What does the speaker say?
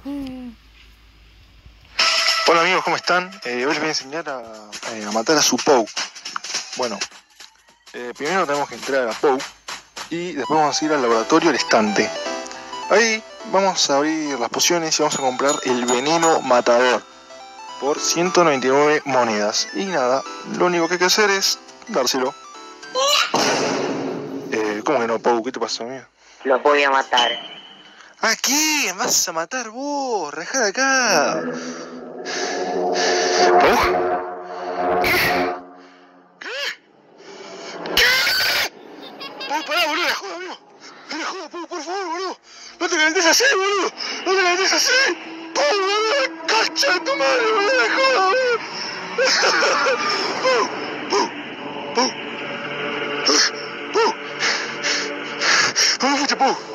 Hola amigos, ¿cómo están? Hoy les voy a enseñar a matar a su Pou. Bueno, primero tenemos que entrar a la Pou y después vamos a ir al laboratorio, al estante. Ahí vamos a abrir las pociones y vamos a comprar el veneno matador por 199 monedas. Y nada, lo único que hay que hacer es dárselo. ¿Cómo que no, Pou? ¿Qué te pasó, amigo? Los voy a matar. ¿A quién vas a matar vos? Rajá de acá. ¿Pou? Pou, pará, boludo, la joda, amigo. La joda, Pou, por favor, boludo. No te calentés así, boludo. No te calentés así. Pou, boludo, la cacha de tu madre, boludo, la joda, boludo. Pou, Pou, Pou. Pou. ¿Dónde fuiste, Pou?